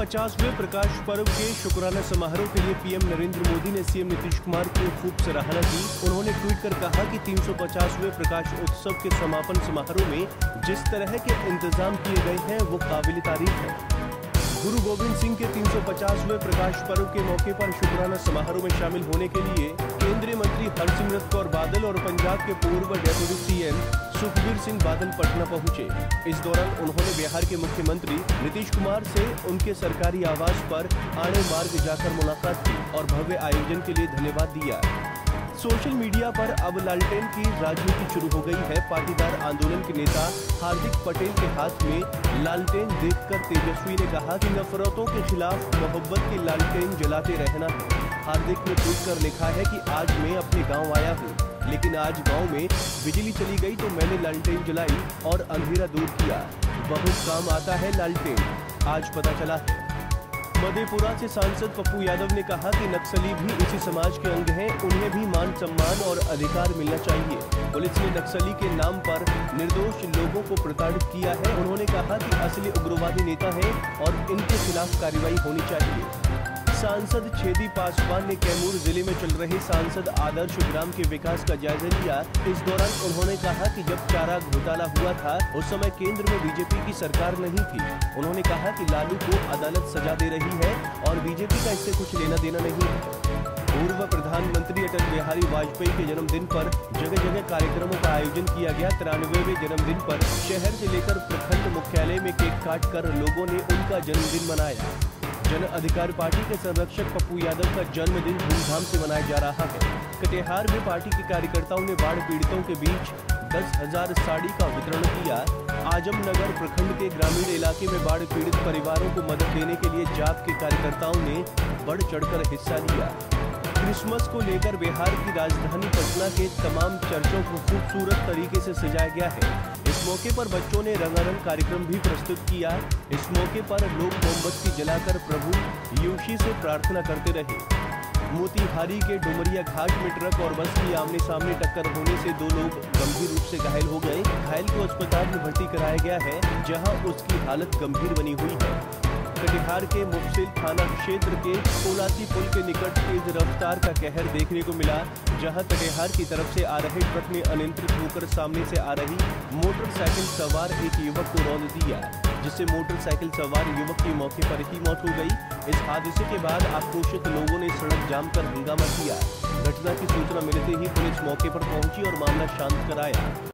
350वें प्रकाश पर्व के शुक्राना समारोह के लिए पीएम नरेंद्र मोदी ने सीएम नीतीश कुमार की खूब सराहना की। उन्होंने ट्वीट कर कहा कि 350वें प्रकाश उत्सव के समापन समारोह में जिस तरह के इंतजाम किए गए हैं वो काबिल तारीफ है। गुरु गोविंद सिंह के 350वें प्रकाश पर्व के मौके पर शुक्राना समारोह में शामिल होने के लिए केंद्रीय मंत्री हरसिमरत कौर बादल और पंजाब के पूर्व डेप्यूटी सीएम सुखबीर सिंह बादल पटना पहुंचे। इस दौरान उन्होंने बिहार के मुख्यमंत्री नीतीश कुमार से उनके सरकारी आवास पर आड़े मार्ग जाकर मुलाकात की और भव्य आयोजन के लिए धन्यवाद दिया। सोशल मीडिया पर अब लालटेन की राजनीति शुरू हो गई है। पाटीदार आंदोलन के नेता हार्दिक पटेल के हाथ में लालटेन देखकर तेजस्वी ने कहा कि नफरतों के खिलाफ मोहब्बत की लालटेन जलाते रहना है। हार्दिक ने ट्वीट कर लिखा है कि आज मैं अपने गांव आया हूं, लेकिन आज गांव में बिजली चली गई तो मैंने लालटेन जलाई और अंधेरा दूर किया। बहुत काम आता है लालटेन, आज पता चला है। मधेपुरा से सांसद पप्पू यादव ने कहा कि नक्सली भी इसी समाज के अंग हैं, उन्हें भी मान सम्मान और अधिकार मिलना चाहिए। पुलिस ने नक्सली के नाम पर निर्दोष लोगों को प्रताड़ित किया है। उन्होंने कहा कि असली उग्रवादी नेता हैं और इनके खिलाफ कार्रवाई होनी चाहिए। सांसद छेदी पासवान ने कैमूर जिले में चल रहे सांसद आदर्श ग्राम के विकास का जायजा लिया। इस दौरान उन्होंने कहा कि जब चारा घोटाला हुआ था उस समय केंद्र में बीजेपी की सरकार नहीं थी। उन्होंने कहा कि लालू को अदालत सजा दे रही है और बीजेपी का इससे कुछ लेना देना नहीं है। पूर्व प्रधानमंत्री अटल बिहारी वाजपेयी के जन्मदिन पर जगह जगह कार्यक्रमों का आयोजन किया गया। 93वें जन्मदिन पर शहर से लेकर प्रखंड मुख्यालय में केक काटकर लोगों ने उनका जन्मदिन मनाया। जन अधिकार पार्टी के संरक्षक पप्पू यादव का जन्मदिन धूमधाम से मनाया जा रहा है। कटिहार में पार्टी के कार्यकर्ताओं ने बाढ़ पीड़ितों के बीच 10,000 साड़ी का वितरण किया। आजमनगर प्रखंड के ग्रामीण इलाके में बाढ़ पीड़ित परिवारों को मदद देने के लिए जाप के कार्यकर्ताओं ने बढ़ चढ़कर हिस्सा लिया। क्रिसमस को लेकर बिहार की राजधानी पटना के तमाम चर्चों को खूबसूरत तरीके से सजाया गया है। इस मौके पर बच्चों ने रंगारंग कार्यक्रम भी प्रस्तुत किया। इस मौके पर लोग मोमबत्ती जलाकर प्रभु यीशु से प्रार्थना करते रहे। मोतिहारी के डुमरिया घाट में ट्रक और बस की आमने सामने टक्कर होने से 2 लोग गंभीर रूप से घायल हो गए। घायल को अस्पताल में भर्ती कराया गया है, जहां उसकी हालत गंभीर बनी हुई है। कटिहार के मुफसिल थाना क्षेत्र के कोलाती पुल के निकट तेज रफ्तार का कहर देखने को मिला, जहां कटिहार की तरफ से आ रहे ट्रक ने अनियंत्रित होकर सामने से आ रही मोटरसाइकिल सवार एक युवक को रौंद दिया, जिससे मोटरसाइकिल सवार युवक की मौके पर ही मौत हो गई। इस हादसे के बाद आक्रोशित लोगों ने सड़क जाम कर हंगामा किया। घटना की सूचना मिलते ही पुलिस मौके पर पहुंची और मामला शांत कराया।